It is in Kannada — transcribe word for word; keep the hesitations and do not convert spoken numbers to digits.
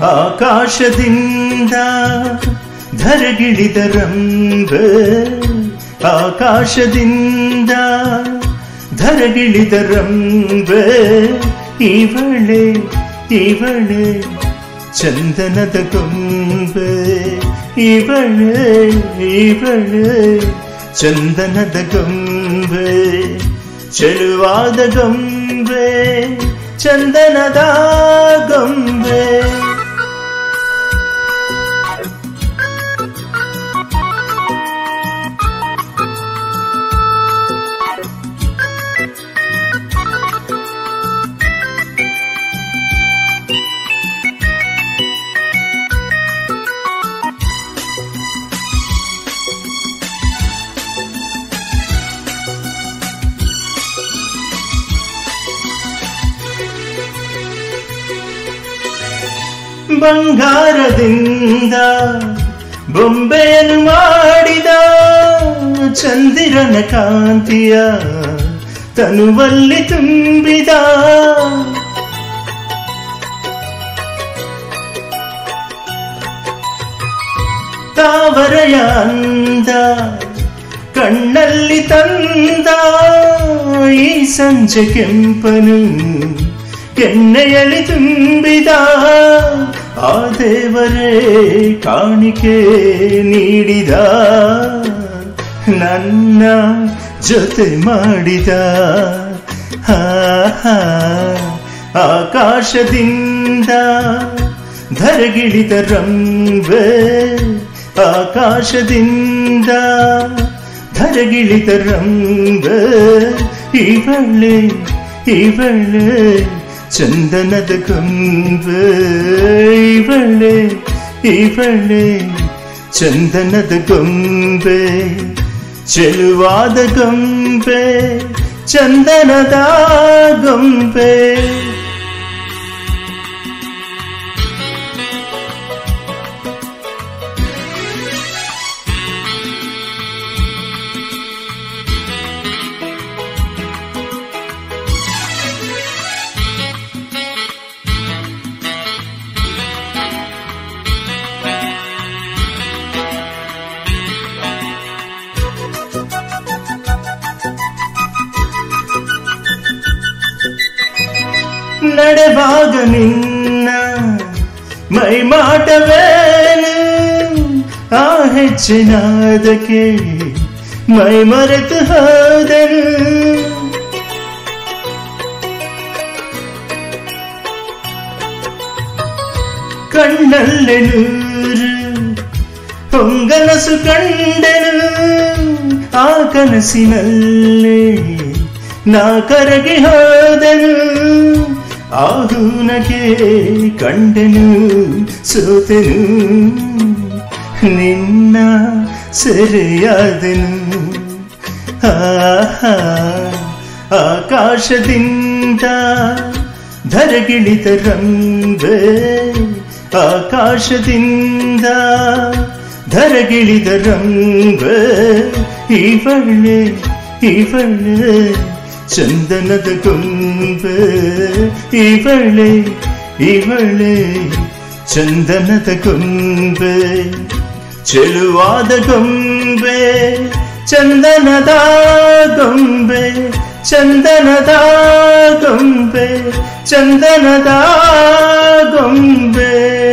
ಆಕಾಶದಿಂದ ಧರೆಗಿಳಿದ ರಂಬೆ ಆಕಾಶದಿಂದ ಧರೆಗಿಳಿದ ರಂಬೆ ಇವಳೆ ಇವಳೆ ಚಂದನದ ಗೊಂಬೆ ಇವಳೆ ಇವಳೆ ಚಂದನದ ಗೊಂಬೆ ಚೆಲುವಾದ ಗೊಂಬೆ ಚಂದನದ ಗೊಂಬೆ ಬಂಗಾರದಿಂದ ಬೊಂಬೆಯನ್ನು ಮಾಡಿದ ಚಂದಿರನ ಕಾಂತಿಯ ತನುವಲ್ಲಿ ತುಂಬಿದ ತಾವರೆಯ ಅಂದ ಕಣ್ಣಲ್ಲಿ ತಂದ ಈ ಸಂಜೆ ಕೆಂಪನು ಕೆನ್ನೆಯಲ್ಲಿ ತುಂಬಿದ ಆ ದೇವರೇ ಕಾಣಿಕೆ ನೀಡಿದ ನನ್ನ ಜೊತೆ ಮಾಡಿದ ಆಕಾಶದಿಂದ ಧರೆಗಿಳಿದ ರಂಬೆ ಆಕಾಶದಿಂದ ಧರೆಗಿಳಿದ ರಂಬೆ ಇವಳೆ ಇವಳೆ ಚಂದನದ ಗೊಂಬೆ ಇವಳೆ ಇವಳೆ ಚಂದನದ ಗೊಂಬೆ ಚೆಲುವಾದ ಗೊಂಬೆ ಚಂದನದ ಗೊಂಬೆ ನಡೆವಾಗ ನಿನ್ನ ಮೈ ಮಾಟವೇನು ಆ ಹೆಚ್ಚಿನಾದಕ್ಕೆ ಮೈ ಮರೆತು ಹೋದನು ಕಣ್ಣಲ್ಲೆ ನೂರು ಹೊಂಗನಸು ಕಂಡೆನು ಆ ಕನಸಿನಲ್ಲಿ ನಾ ಕರಗಿ ಹೋದನು ಆಹುನಗೆ ಕಂಡೆನು ಸೋತೆನು ನಿನ್ನ ಸೆರೆಯಾದೆನು ಆಕಾಶದಿಂದ ಧರೆಗಿಳಿದ ರಂಬೆ ಆಕಾಶದಿಂದ ಧರೆಗಿಳಿದ ರಂಬೆ ಇವಳೆ ಇವಳೆ ಚಂದನದ ಗೊಂಬೆ ಇವಳೆ ಇವಳೆ ಚಂದನದ ಗೊಂಬೆ ಚೆಲುವಾದ ಗೊಂಬೆ ಚಂದನದ ಗೊಂಬೆ ಚಂದನದ ಗೊಂಬೆ ಚಂದನದ ಗೊಂಬೆ